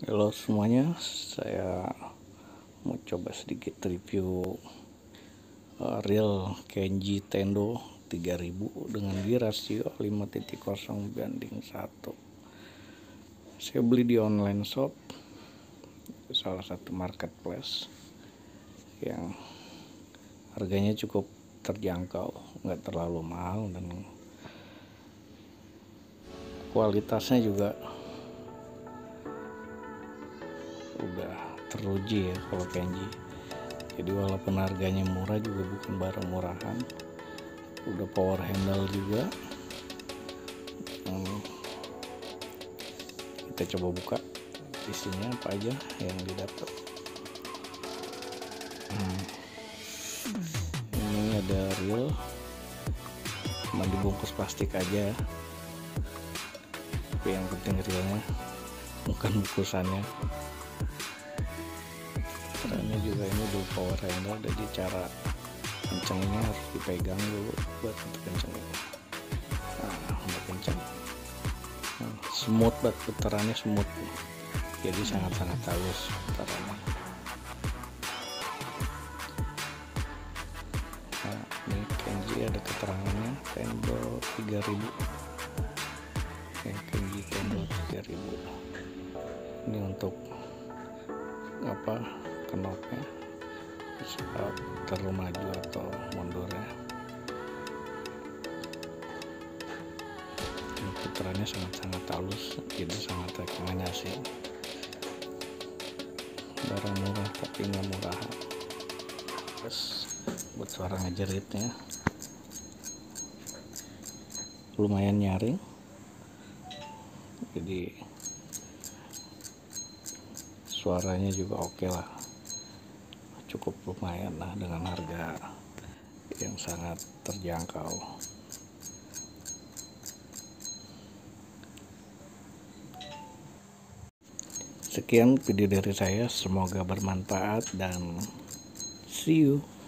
Halo semuanya, saya mau coba sedikit review reel Kenji Tendo 3000 dengan gear rasio 5.0 banding 1. Saya beli di online shop, salah satu marketplace yang harganya cukup terjangkau, nggak terlalu mahal, dan kualitasnya juga udah teruji ya kalau Kenji. Jadi walaupun harganya murah juga bukan barang murahan. Udah power handle juga. Kita coba buka isinya apa aja yang didapat. Ini ada reel, cuma dibungkus plastik aja, tapi yang penting reelnya, bukan bungkusannya. Caranya juga ini dulu power handle, jadi cara kencangnya harus dipegang dulu buat kencang. Udah kencang, smooth banget putarannya, smooth, jadi sangat-sangat halus putarannya. Ini Kenji ada keterangannya, Tendo 3000 ya, Kenji Tendo 3000. Ini untuk knopnya bisa putar maju atau mundur ya. Putarannya sangat-sangat halus, jadi sangat rekomendasi. Barang murah tapi nggak murahan. Terus buat suara ngejeritnya lumayan nyaring, jadi suaranya juga oke lah, cukup lumayan lah dengan harga yang sangat terjangkau. Sekian video dari saya, semoga bermanfaat dan see you.